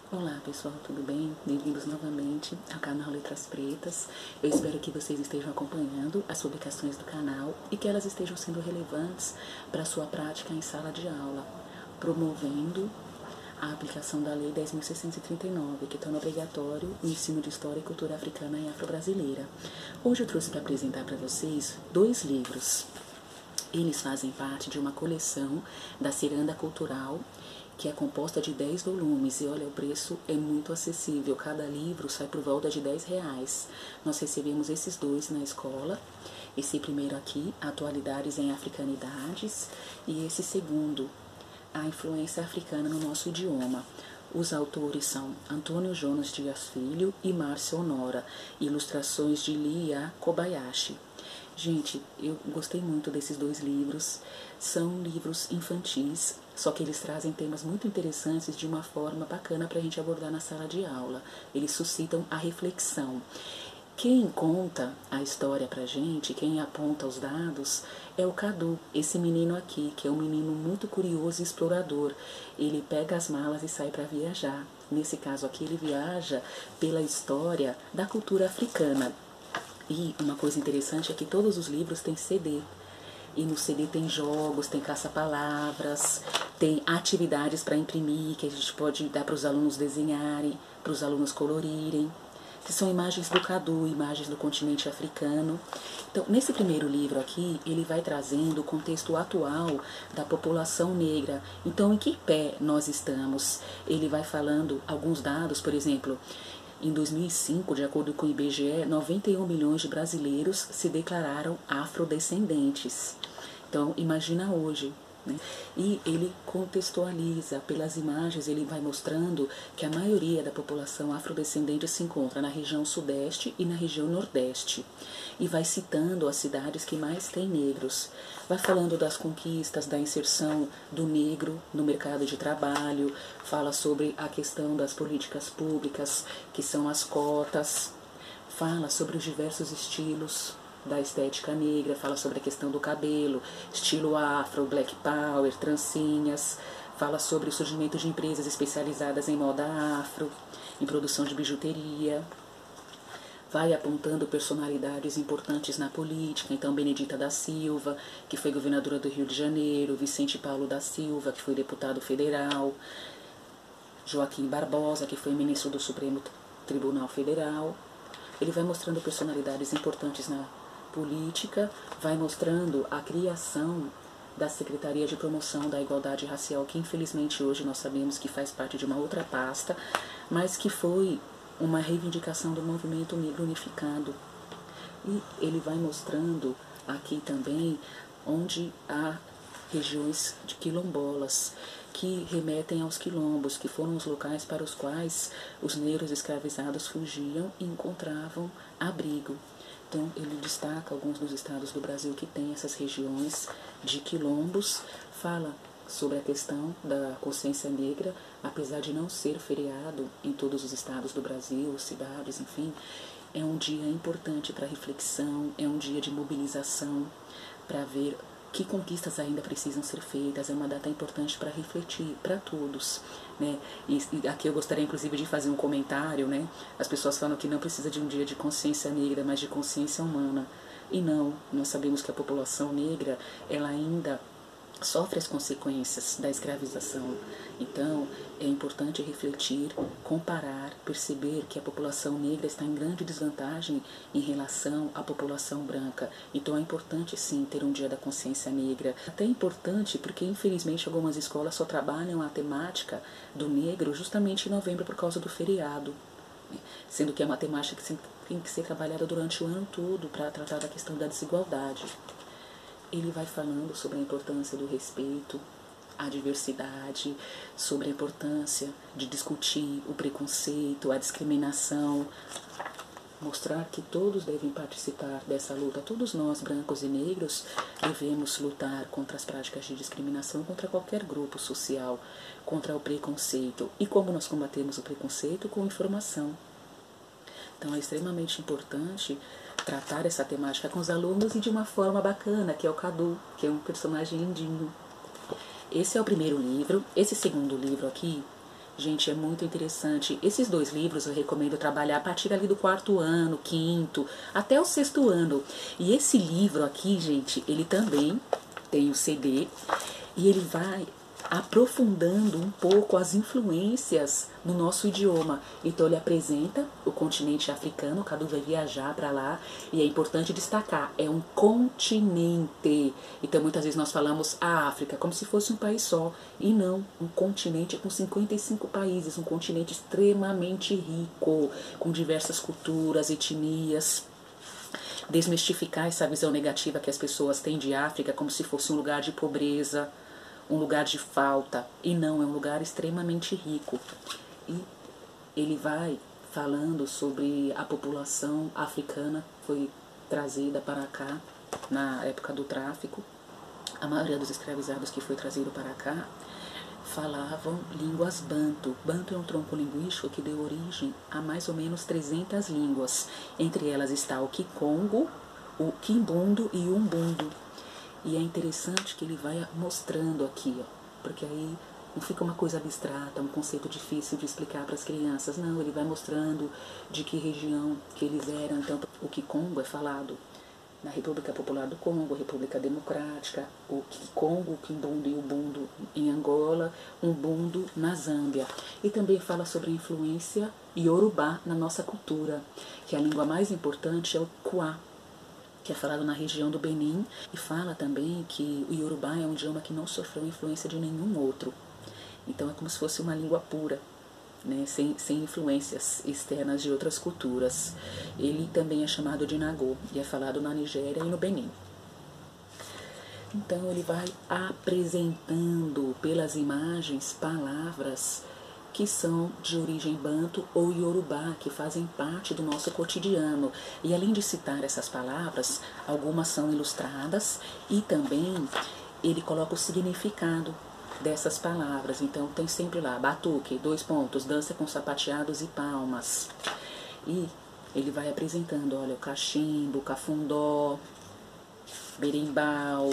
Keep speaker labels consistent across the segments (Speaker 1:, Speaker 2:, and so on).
Speaker 1: Olá pessoal, tudo bem? Bem-vindos novamente ao canal Letras Pretas. Eu espero que vocês estejam acompanhando as publicações do canal e que elas estejam sendo relevantes para a sua prática em sala de aula, promovendo a aplicação da Lei 10.639, que torna obrigatório o ensino de História e Cultura Africana e Afro-Brasileira. Hoje eu trouxe para apresentar para vocês 2 livros. Eles fazem parte de uma coleção da Ciranda Cultural, que é composta de 10 volumes, e olha, o preço é muito acessível, cada livro sai por volta de R$10. Nós recebemos esses 2 na escola, esse primeiro aqui, Atualidades em Africanidades, e esse segundo, A Influência Africana no Nosso Idioma. Os autores são Antônio Jonas Dias Filho e Márcia Honora, ilustrações de Lia Kobayashi. Gente, eu gostei muito desses 2 livros, são livros infantis, só que eles trazem temas muito interessantes de uma forma bacana para a gente abordar na sala de aula. Eles suscitam a reflexão. Quem conta a história pra gente, quem aponta os dados, é o Cadu, esse menino aqui, que é um menino muito curioso e explorador. Ele pega as malas e sai para viajar. Nesse caso aqui, ele viaja pela história da cultura africana. E uma coisa interessante é que todos os livros têm CD. E no CD tem jogos, tem caça-palavras, tem atividades para imprimir, que a gente pode dar para os alunos desenharem, para os alunos colorirem. Que são imagens do Cadu, imagens do continente africano. Então, nesse primeiro livro aqui, ele vai trazendo o contexto atual da população negra. Então, em que pé nós estamos? Ele vai falando alguns dados, por exemplo, em 2005, de acordo com o IBGE, 91 milhões de brasileiros se declararam afrodescendentes. Então, imagina hoje, né? E ele contextualiza, pelas imagens, ele vai mostrando que a maioria da população afrodescendente se encontra na região sudeste e na região nordeste. E vai citando as cidades que mais têm negros. Vai falando das conquistas, da inserção do negro no mercado de trabalho, fala sobre a questão das políticas públicas, que são as cotas, fala sobre os diversos estilos da estética negra, fala sobre a questão do cabelo, estilo afro, black power, trancinhas, fala sobre o surgimento de empresas especializadas em moda afro, em produção de bijuteria, vai apontando personalidades importantes na política, então Benedita da Silva, que foi governadora do Rio de Janeiro, Vicente Paulo da Silva, que foi deputado federal, Joaquim Barbosa, que foi ministro do Supremo Tribunal Federal. Ele vai mostrando personalidades importantes na política, vai mostrando a criação da Secretaria de Promoção da Igualdade Racial, que infelizmente hoje nós sabemos que faz parte de uma outra pasta, mas que foi uma reivindicação do movimento negro unificado. E ele vai mostrando aqui também onde há regiões de quilombolas, que remetem aos quilombos, que foram os locais para os quais os negros escravizados fugiam e encontravam abrigo. Então, ele destaca alguns dos estados do Brasil que têm essas regiões de quilombos, fala sobre a questão da consciência negra, apesar de não ser feriado em todos os estados do Brasil, cidades, enfim, é um dia importante para reflexão, é um dia de mobilização para ver que conquistas ainda precisam ser feitas, é uma data importante para refletir, para todos, né? E aqui eu gostaria inclusive de fazer um comentário, né? As pessoas falam que não precisa de um dia de consciência negra, mas de consciência humana. E não, nós sabemos que a população negra, ela ainda sofre as consequências da escravização. Então, é importante refletir, comparar, perceber que a população negra está em grande desvantagem em relação à população branca. Então, é importante, sim, ter um dia da consciência negra. Até é importante porque, infelizmente, algumas escolas só trabalham a temática do negro justamente em novembro por causa do feriado, né? Sendo que a matemática tem que ser trabalhada durante o ano todo para tratar da questão da desigualdade. Ele vai falando sobre a importância do respeito à diversidade, sobre a importância de discutir o preconceito, a discriminação, mostrar que todos devem participar dessa luta. Todos nós, brancos e negros, devemos lutar contra as práticas de discriminação, contra qualquer grupo social, contra o preconceito. E como nós combatemos o preconceito? Com informação. Então, é extremamente importante tratar essa temática com os alunos e de uma forma bacana, que é o Cadu, que é um personagem lindinho. Esse é o primeiro livro. Esse segundo livro aqui, Gente, é muito interessante. Esses dois livros eu recomendo trabalhar a partir ali do 4º ano, 5º, até o 6º ano. E esse livro aqui, gente, ele também tem o CD e ele vai aprofundando um pouco as influências no nosso idioma. Então ele apresenta o continente africano, o Cadu vai viajar para lá, e é importante destacar, é um continente. Então muitas vezes nós falamos a África como se fosse um país só, e não, um continente com 55 países, um continente extremamente rico, com diversas culturas, etnias. Desmistificar essa visão negativa que as pessoas têm de África como se fosse um lugar de pobreza, um lugar de falta, e não, é um lugar extremamente rico. E ele vai falando sobre a população africana que foi trazida para cá na época do tráfico. A maioria dos escravizados que foi trazido para cá falavam línguas banto. Banto é um tronco linguístico que deu origem a mais ou menos 300 línguas. Entre elas está o Kikongo, o Kimbundo e o Umbundo. E é interessante que ele vai mostrando aqui, ó, porque aí não fica uma coisa abstrata, um conceito difícil de explicar para as crianças. Não, ele vai mostrando de que região que eles eram. Então, o Kikongo é falado na República Popular do Congo, República Democrática, o Kikongo, o Kimbundo e o Umbundo em Angola, Umbundo na Zâmbia. E também fala sobre a influência iorubá na nossa cultura, que a língua mais importante é o Kwa, que é falado na região do Benin, e fala também que o Iorubá é um idioma que não sofreu influência de nenhum outro. Então é como se fosse uma língua pura, né, sem influências externas de outras culturas. Ele também é chamado de Nagô, e é falado na Nigéria e no Benin. Então ele vai apresentando pelas imagens palavras que são de origem banto ou iorubá, que fazem parte do nosso cotidiano. E além de citar essas palavras, algumas são ilustradas e também ele coloca o significado dessas palavras. Então tem sempre lá, batuque, 2 pontos, dança com sapateados e palmas. E ele vai apresentando, olha, o cachimbo, cafundó, berimbau,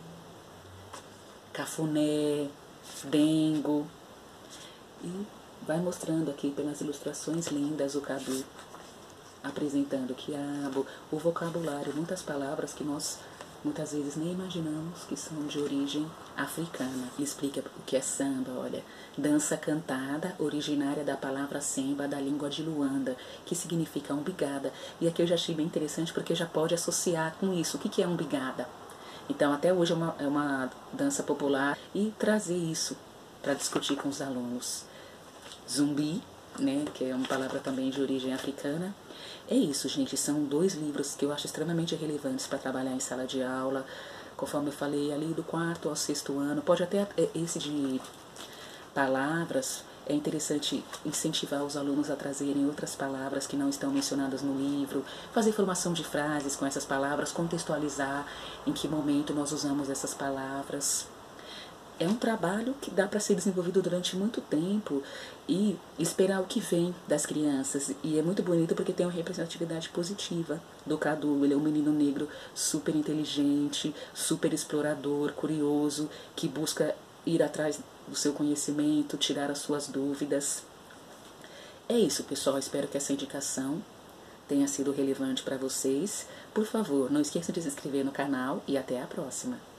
Speaker 1: cafuné, dengo. E vai mostrando aqui pelas ilustrações lindas o Cadu apresentando o quiabo, o vocabulário, muitas palavras que nós muitas vezes nem imaginamos que são de origem africana. Ele explica o que é samba, olha, dança cantada, originária da palavra semba, da língua de Luanda, que significa umbigada. E aqui eu já achei bem interessante porque já pode associar com isso. O que é umbigada? Então até hoje é uma dança popular, e trazer isso para discutir com os alunos. Zumbi, né, que é uma palavra também de origem africana. É isso, gente, são 2 livros que eu acho extremamente relevantes para trabalhar em sala de aula, conforme eu falei, ali do 4º ao 6º ano. Pode até, esse de palavras, é interessante incentivar os alunos a trazerem outras palavras que não estão mencionadas no livro, fazer formação de frases com essas palavras, contextualizar em que momento nós usamos essas palavras. É um trabalho que dá para ser desenvolvido durante muito tempo e esperar o que vem das crianças. E é muito bonito porque tem uma representatividade positiva do Cadu. Ele é um menino negro super inteligente, super explorador, curioso, que busca ir atrás do seu conhecimento, tirar as suas dúvidas. É isso, pessoal. Espero que essa indicação tenha sido relevante para vocês. Por favor, não esqueçam de se inscrever no canal e até a próxima.